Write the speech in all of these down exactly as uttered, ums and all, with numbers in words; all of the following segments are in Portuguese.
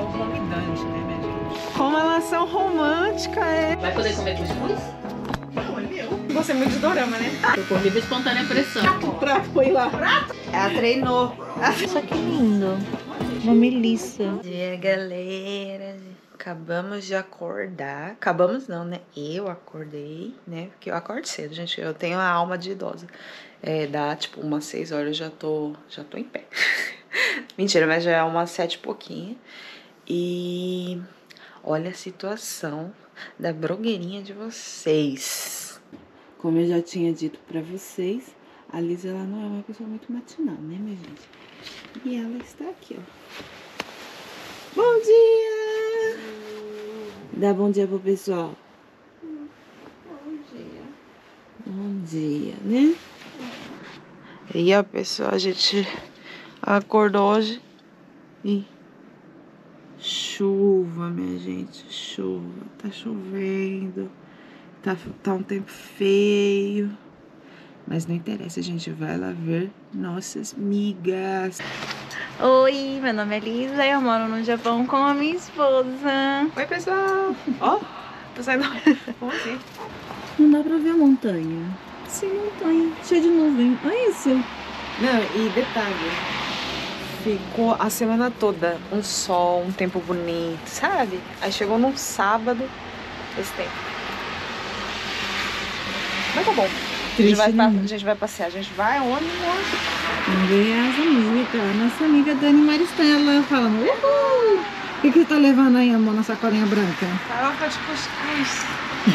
o Romidante, né, minha gente? Como elas são românticas, é. Vai poder comer cuscuz? Não, é meu. Você é muito de dorama, né? Eu por livre espontânea pressão. O prato foi lá. Prato? Ela treinou. Isso aqui é lindo. Uma melissa. Bom dia, galera. Acabamos de acordar. Acabamos não, né? Eu acordei, né? Porque eu acordo cedo, gente. Eu tenho a alma de idosa. É, dá tipo umas seis horas eu já tô, já tô em pé. Mentira, mas já é umas sete e pouquinho. E olha a situação da blogueirinha de vocês. Como eu já tinha dito pra vocês, a Liz, ela não é uma pessoa muito matinal, né, minha gente? E ela está aqui, ó. Bom dia! Dá bom dia pro pessoal. Bom dia. Bom dia, né? E a pessoa, a gente acordou hoje e chuva, minha gente, chuva. Tá chovendo, tá, tá um tempo feio. Mas não interessa, a gente vai lá ver nossas migas. Oi, meu nome é Lisa e eu moro no Japão com a minha esposa. Oi, pessoal! Ó, oh, tô saindo. Como assim? Não dá pra ver a montanha. Sim, montanha, cheia de nuvem. Olha isso. Não, e detalhe, ficou a semana toda um sol, um tempo bonito, sabe? Aí chegou num sábado, esse tempo. Mas tá bom. A gente, vai, a gente vai passear, a gente vai onde? Vamos ver as amigas. A nossa amiga Dani Maristela falando, uhul! O que que tá levando aí, amor, na sacolinha branca? Farofa de cuscuz.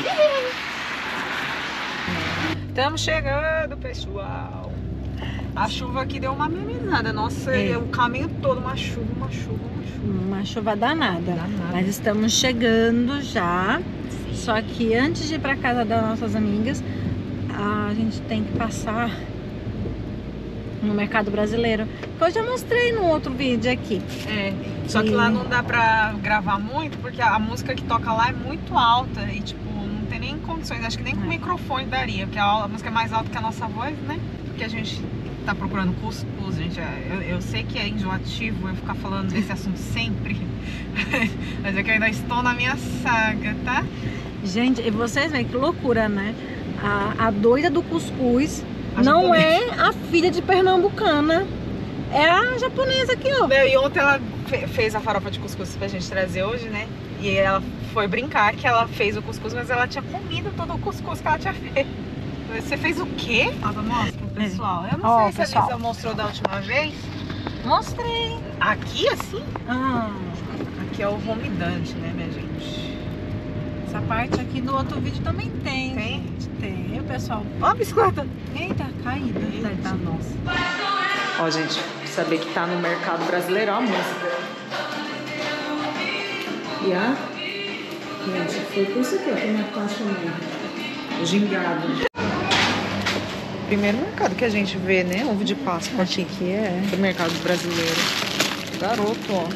Estamos chegando, pessoal. A chuva aqui deu uma amenizada. Nossa, É. o caminho todo, uma chuva, uma chuva, uma chuva. Uma chuva danada. Danada. Mas estamos chegando já. Sim. Só que antes de ir pra casa das nossas amigas, a gente tem que passar no mercado brasileiro. Que eu já mostrei no outro vídeo aqui. É, só que E- lá não dá pra gravar muito, porque a música que toca lá é muito alta e, tipo, não tem nem condições. Acho que nem com o É. microfone daria, porque a, a música é mais alta que a nossa voz, né? Porque a gente tá procurando cuscuz, gente. Eu, eu sei que é enjoativo eu ficar falando desse assunto sempre, mas é que eu ainda estou na minha saga, tá? Gente, e vocês veem que loucura, né? A, a doida do cuscuz A não japonesa. é a filha de pernambucana. É a japonesa aqui, ó. E ontem ela fe- fez a farofa de cuscuz pra gente trazer hoje, né? E ela foi brincar que ela fez o cuscuz, mas ela tinha comido todo o cuscuz que ela tinha feito. Você fez o quê? Nossa, mostra pro pessoal. Eu não Ó, sei se pessoal. a Lisa mostrou da última vez. Mostrei. Aqui, assim? Ah, Aqui é o Romidante, né, minha gente? essa parte aqui do outro vídeo também tem. Tem? gente. Tem, pessoal. Ó a bicicleta. Eita, caída. Eita, Tá, nossa. Ó, gente, saber que tá no mercado brasileiro, ó a música. E a... Gente, foi por isso aqui, ó, que eu tô chamando. Gingado. Primeiro mercado que a gente vê, né? Ovo de Páscoa aqui. que é. Do mercado brasileiro. Garoto, ó.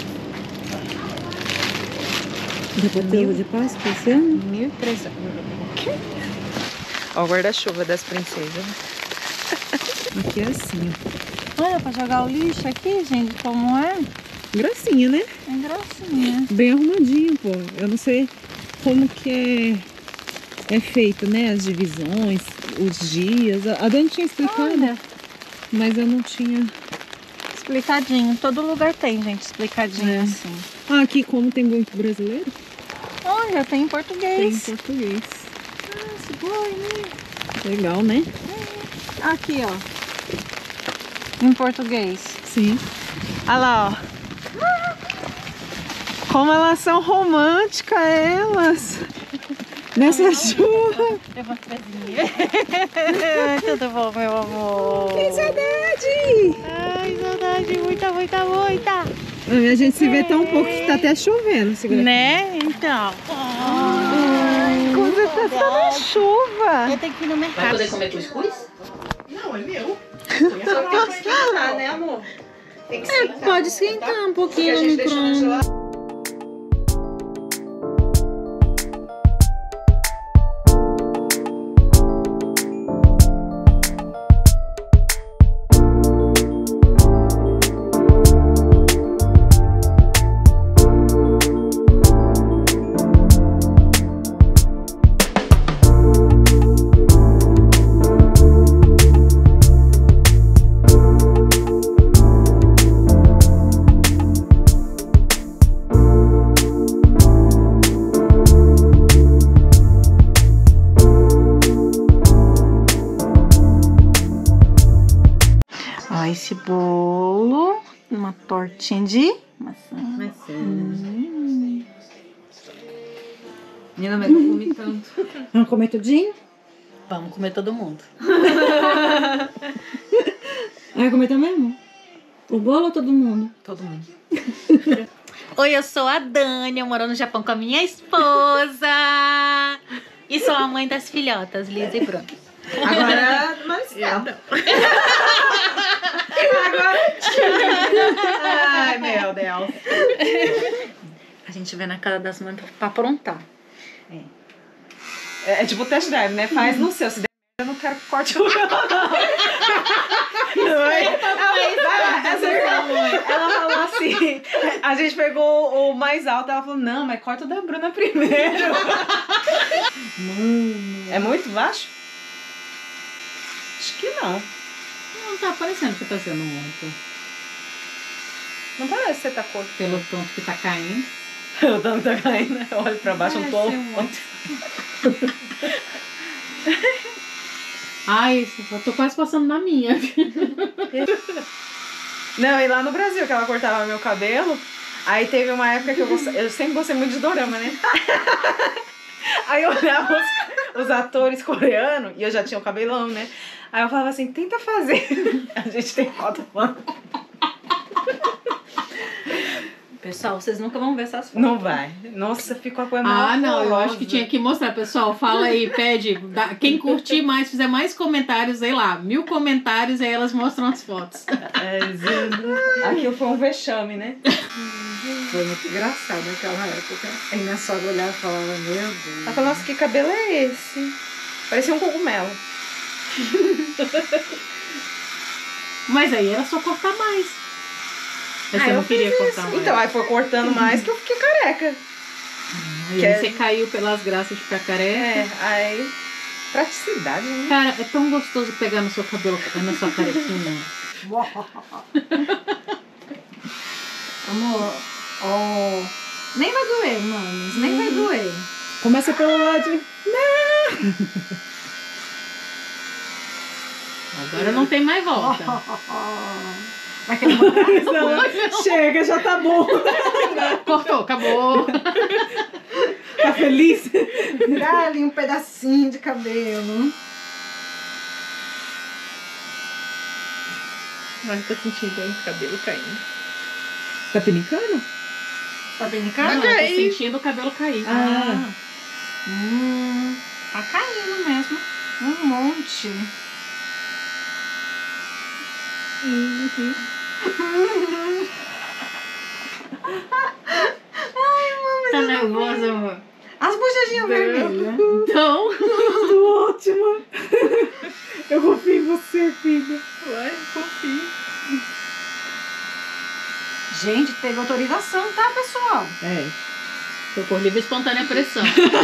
Depois do ovo de Páscoa esse ano? mil e trezentos. O quê? Ó, o guarda-chuva das princesas. Aqui é assim, ó. Olha, pra jogar o lixo aqui, gente, como é? Gracinha, né? É gracinha. Bem arrumadinho, pô. Eu não sei como que é, é feito, né? As divisões, os dias. A Dani tinha explicado, Olha, mas eu não tinha... explicadinho. Todo lugar tem, gente, explicadinho É. assim. Ah, aqui como tem muito brasileiro, Olha, tem em tem em português. português. Ah, esse boi, né? Legal, né? Aqui, ó. Em português. Sim. Olha lá, ó. Como elas são românticas, elas. Nessa chuva. Eu vou trazer. Tudo bom, meu amor? Que saudade! Ai, saudade, muita, muita, muita. A gente se vê tão pouco que tá até chovendo. Segura Né? Então. Ai, quando tá toda chuva. Eu tenho que ir no Vai mercado. poder comer cuscuz? Não, é meu. Só tem que esquentar, né, amor? Tem que É, esquentar. pode esquentar um Porque pouquinho a no gente deixou na micro-ondas. geladeira. bolo, uma tortinha de maçã. Maçã. Hum. Menina, mas não comi tanto. Vamos comer tudinho? Vamos comer todo mundo. Vai comer também? O bolo ou todo mundo? Todo mundo. Oi, eu sou a Dani, eu moro no Japão com a minha esposa. E sou a mãe das filhotas, Lisa e Bruno. Agora, Marcelo. Agora. Ai, meu Deus. A gente vai na casa das mães pra aprontar. É, é tipo test drive, né? Faz no seu. Se der, eu não quero que corte o meu, não. Não é? Ela, essa irmã, ela falou assim: a gente pegou o mais alto, ela falou: não, mas corta o da Bruna primeiro. Mano. É muito baixo? Acho que não. Não tá parecendo que tá sendo muito. Não parece que você tá cortando. Pelo tanto que tá caindo. O tanto tá caindo. Eu olho pra baixo, um tolo. Ai, eu tô quase passando na minha. Não, e lá no Brasil, que ela cortava meu cabelo, aí teve uma época que eu gostei, eu sempre gostei muito de dorama, né? Aí eu olhava os, os atores coreanos, e eu já tinha o cabelão, né? Aí eu falava assim, tenta fazer. A gente tem foto falando. Pessoal, vocês nunca vão ver essas fotos. Não vai. Nossa, ficou a coisa Ah, não, eu horrorosa. acho que tinha que mostrar, pessoal. Fala aí, pede. Dá, quem curtir mais, fizer mais comentários, sei lá, mil comentários, aí elas mostram as fotos. É, aquilo foi um vexame, né? Foi muito engraçado naquela época. Aí minha sogra olhava e falava, meu Deus. Ela falou, nossa, que cabelo é esse? Parecia um cogumelo. Mas aí era só cortar mais. Mas Ah, você eu não queria fiz cortar isso. mais. Então, aí foi cortando mais que eu fiquei careca. Aí que é- você caiu pelas graças de ficar careca. É, aí... Praticidade, né? Cara, é tão gostoso pegar no seu cabelo, na sua carequinha. Amor, ó. Nem vai doer, manos. Nem vai doer. Começa pelo lado. Agora não tem mais volta. Vai querer mandar? Não, chega, já tá bom. Cortou, acabou. Tá feliz? Dá ali um pedacinho de cabelo. Ai, tô sentindo o cabelo caindo. Tá pinicando? Tá bem Não, caro? eu tô sentindo o cabelo cair. Ah. Hum, tá caindo mesmo. Um monte. Uhum. Tá nervosa, amor? As bochechinhas vermelhas. Então. Tudo ótimo. Eu confio em você, filha. Vai, confia. Gente, teve autorização, tá, pessoal? É. Tô por livre e espontânea pressão.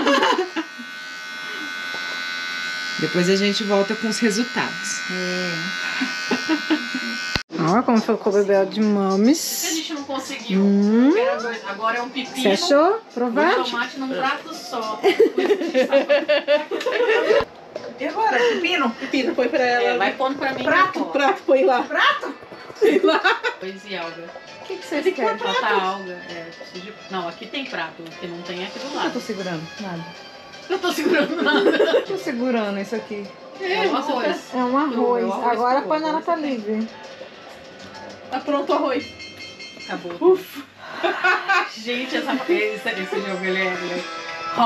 Depois a gente volta com os resultados. Olha como ficou o bebê de A mames. gente não conseguiu. Hum. Agora é um pepino. Você achou? Um Provar? tomate num prato só. E agora, pepino? Pepino, põe pra ela. É, vai pondo pra mim. Prato, na prato, põe lá. Prato? Sei lá. Pois e alga. O que, que vocês Tem que querem? botar alga. É, preciso de... Não, aqui tem prato. O que não tem é aqui do Eu tô lado. segurando nada. Eu tô segurando nada. Eu tô segurando isso aqui. É, o arroz. É um arroz. É o arroz Agora a com panela arroz. tá livre. Tá pronto o arroz. Acabou. Ufa. Gente, essa... esse, esse jogo ele é... Ele é... Oh!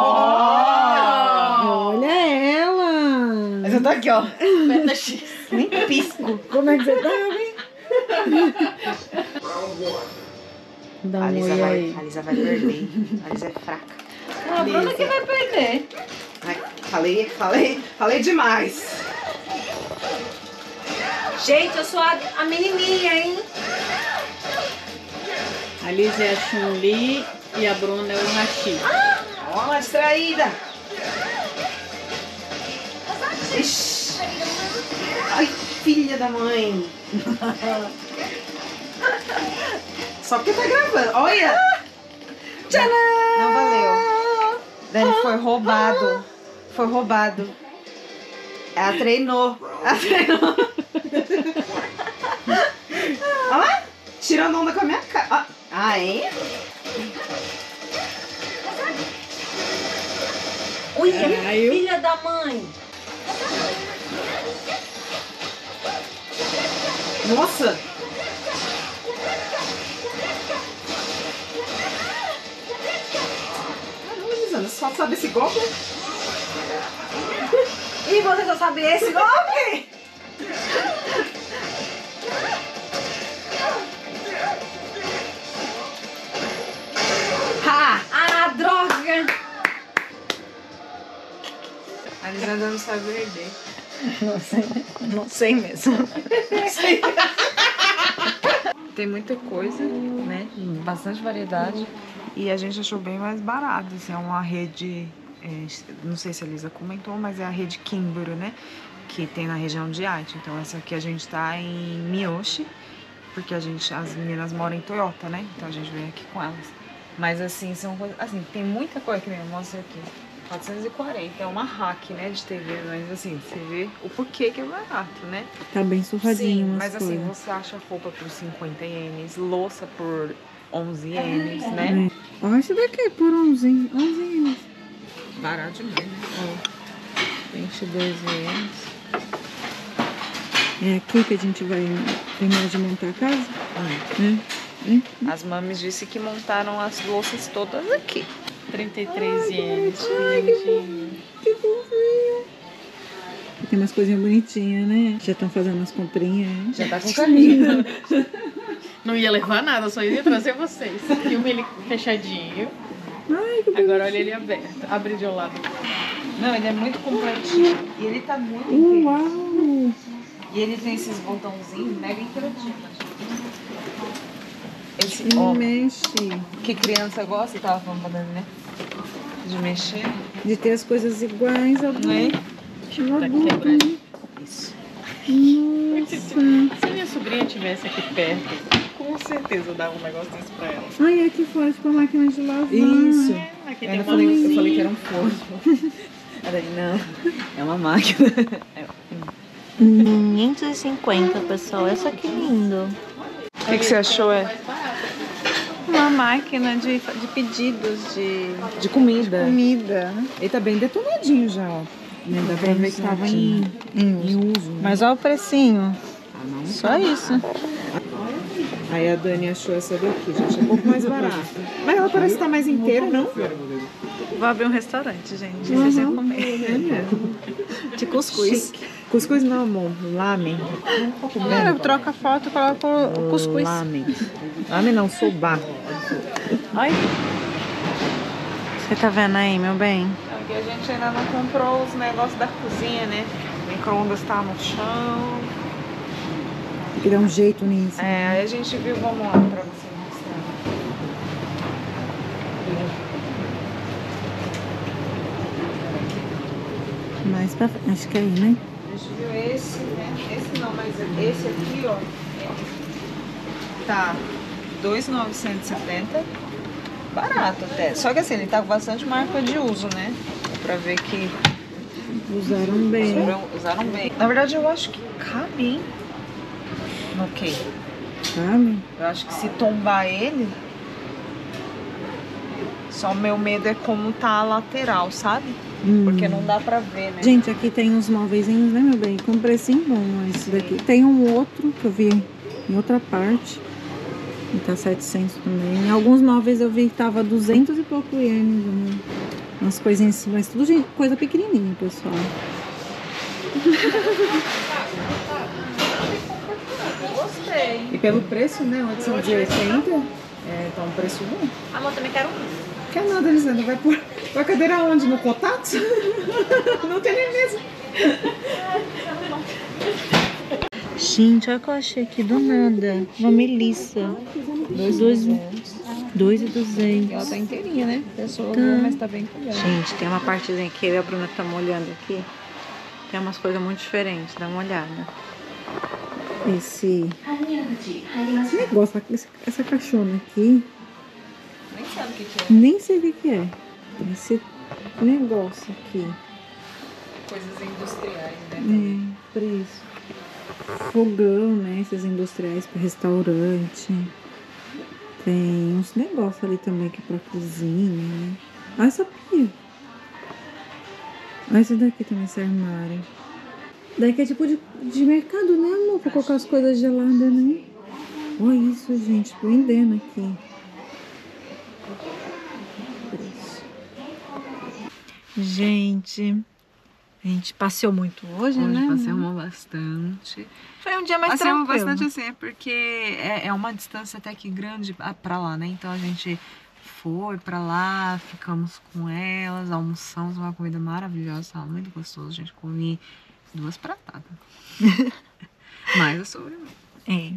Olha ela. Mas eu tô aqui, ó. Beta X. Nem pisco. Como é que você tá, hein? Dá A um Lisa oi vai, aí. a Lisa vai perder. A Lisa é fraca. A Bruna que vai perder. Ai, falei, falei, falei demais. Gente, eu sou a, a menininha, hein? A Liz é a Chun-Li e a Bruna é o Hashi. Ó, uma distraída. Ixi. Ai, filha da mãe. Só porque tá gravando. Olha. Tcharam! Não valeu. Dani, foi roubado. Foi roubado. Ela treinou. Ela treinou. tirando onda com a minha cara. Ah, é? Ui, Ai, eu- filha da mãe. Nossa! Caramba, Lisandra, você só sabe esse golpe? E você só sabe esse golpe? Ha! Ah, droga! A Lisandra não sabe perder. Não sei, não sei mesmo. Tem muita coisa, né? Bastante variedade. E a gente achou bem mais barato. Assim, é uma rede, é, não sei se a Lisa comentou, mas é a rede Kimburu, né? Que tem na região de Aichi. Então essa aqui a gente tá em Miyoshi, porque a gente, as meninas moram em Toyota, né? Então a gente veio aqui com elas. Mas assim, são coisas. Assim, tem muita coisa que nem eu mostro aqui. quatrocentos e quarenta, é uma hack, né, de T V, mas assim, você vê o porquê que é barato, né? Tá bem surradinho. Sim, umas mas assim, coisas. você acha roupa por cinquenta ienes, louça por onze ienes, né? É. Ó, esse daqui por onze, onze ienes. Barato demais, né? Ó, vinte e dois ienes. É aqui que a gente vai terminar de montar a casa? Hum. É. Hum. As mames disse que montaram as louças todas aqui. trinta e três ienes. Bonitinho. Que fofinho. Tem umas coisinhas bonitinhas, né? Já estão fazendo as comprinhas. Né? Já tá com carrinho. Não ia levar nada, só ia trazer vocês. Filme ele fechadinho. Ai, que Agora olha ele aberto. Abre de um lado. Não, ele é muito completinho. E ele tá muito bonitinho. inteiro. Uau! E ele tem esses botãozinhos mega interativos. Esse, ó, Mexe. que criança gosta, tava falando, né? De mexer. De ter as coisas iguais ao Não é? ao Tá adulto, quebrado. né? Isso. Nossa. Se minha sobrinha estivesse aqui perto, com certeza eu dava um negócio desse pra ela. Ai, aqui fora, tipo, a máquina de lavar. Isso. É, aqui Eu, tem ainda uma falei, eu luzinha. falei que era um forno. Ela aí, não, é uma máquina. É. quinhentos e cinquenta, pessoal. Essa aqui é lindo. O que, que você achou? É? Uma máquina de, de pedidos de De comida. comida. Ele tá bem detonadinho já, ó. Né? Dá pra ver que tava em, em uso. Né? Mas olha o precinho. Ah, não. Só isso. Aí a Dani achou essa daqui, gente. É um pouco mais barata. Mas ela parece estar mais inteira, não? Vou abrir um restaurante, gente. Uhum. Vocês vão comer. De cuscuz. Cuscuz não, amor. Lamen. É, eu troco a foto e coloco o cuscuz. Lamen. Lamen não, soba. Olha. Você tá vendo aí, meu bem? Aqui a gente ainda não comprou os negócios da cozinha, né? O micro-ondas tá no chão. Tem que dar um jeito nisso. É, aí a gente viu, vamos lá pra você mostrar. Mais pra frente. Acho que é aí, né? A gente viu esse, né? Esse não, mas esse aqui, ó. Tá dois mil novecentos e setenta. Barato até. Só que assim, ele tá com bastante marca de uso, né? Dá pra ver que Usaram bem. usaram, usaram bem. Na verdade, eu acho que cabe, hein? No quê? Sabe? Eu acho que se tombar ele, só o meu medo é como tá a lateral, sabe? Hum. Porque não dá pra ver, né? Gente, aqui tem uns móveisinhos, né, meu bem? Com precinho bom esse daqui. Tem um outro que eu vi em outra parte. E tá setecentos também. Em alguns móveis eu vi que tava duzentos e pouco ienes. Né? Umas coisinhas assim, mas tudo gente, coisa pequenininha, pessoal. Gostei. E pelo preço, né? oitocentos e oitenta. É, tá um preço bom. Amor, também quero um. Quer nada, Lisandra? Vai pôr a cadeira onde? No contato? Não tem nem mesa. Gente, olha o que eu achei aqui do nada. Uma melissa. Dois e duzentos. Ela tá inteirinha, né? Pessoa, Tá. mas tá bem cuidada. Gente, tem uma partezinha que eu e a Bruna estamos olhando aqui. Tem umas coisas muito diferentes. Dá uma olhada. Esse, esse negócio, essa, essa caixona aqui. Nem sabe o que, que é. Nem sei o que, que é. Esse negócio aqui. Coisas industriais, né? É, preço. Fogão, né? Esses industriais para restaurante. Tem uns negócios ali também que é pra cozinha, né? Ah, essa pia. Ah, esse daqui também, esse armário. Daqui é tipo de, de mercado, né, amor? Pra colocar as coisas geladas, né? Olha isso, gente, prendendo aqui. Gente, a gente passeou muito hoje, Hoje né? passeamos bastante. Foi um dia mais Passeamos tranquilo. bastante assim, é porque é, é uma distância até que grande pra lá, né? Então a gente foi pra lá, ficamos com elas, almoçamos uma comida maravilhosa, tava muito gostoso. A gente comia duas pratadas. Mais a sobremesa. É.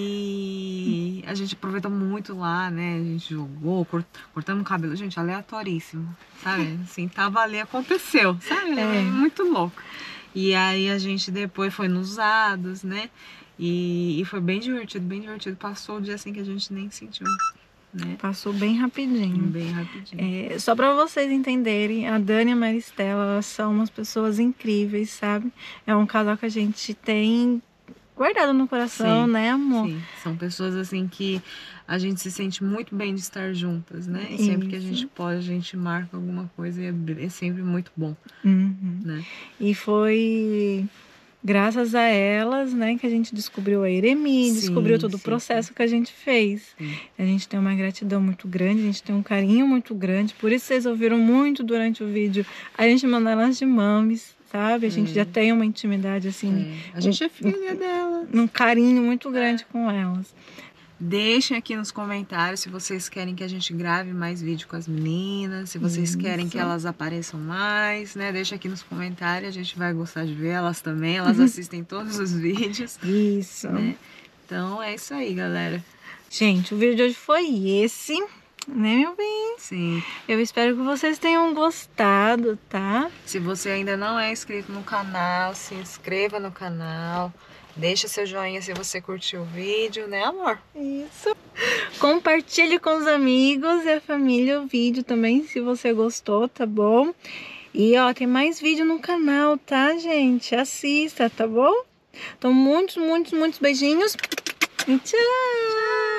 E a gente aproveitou muito lá, né? A gente jogou, cort... cortamos o cabelo, gente, aleatoríssimo, sabe? Assim, tava ali, aconteceu, sabe? É. Muito louco. E aí a gente depois foi nos Usados, né? E, e foi bem divertido, bem divertido. Passou o dia assim que a gente nem sentiu, né? Passou bem rapidinho. Bem rapidinho. É, só pra vocês entenderem, a Dani e a Maristela, elas são umas pessoas incríveis, sabe? É um casal que a gente tem guardado no coração, Sim, né, amor? Sim, são pessoas assim que a gente se sente muito bem de estar juntas, né? E sempre que a gente pode, a gente marca alguma coisa e é, é sempre muito bom, Uhum. né? E foi graças a elas, né, que a gente descobriu a Eremi, Sim, descobriu todo sim, o processo que a gente fez. Sim. A gente tem uma gratidão muito grande, a gente tem um carinho muito grande, por isso vocês ouviram muito durante o vídeo a gente mandar elas de mames, sabe? A gente É. já tem uma intimidade assim, É. A gente é filha dela. um carinho muito grande com elas. Deixem aqui nos comentários se vocês querem que a gente grave mais vídeo com as meninas, se vocês Isso. querem que elas apareçam mais, né? Deixa aqui nos comentários, a gente vai gostar de ver elas também, elas assistem todos os vídeos. Isso. Né? Então é isso aí, galera. Gente, o vídeo de hoje foi esse, né, meu bem? Sim. Eu espero que vocês tenham gostado, tá? Se você ainda não é inscrito no canal, se inscreva no canal. Deixa seu joinha se você curtiu o vídeo, né, amor? Isso. Compartilhe com os amigos e a família o vídeo também, se você gostou, tá bom? E, ó, tem mais vídeo no canal, tá, gente? Assista, tá bom? Então, muitos, muitos, muitos beijinhos. E tchau!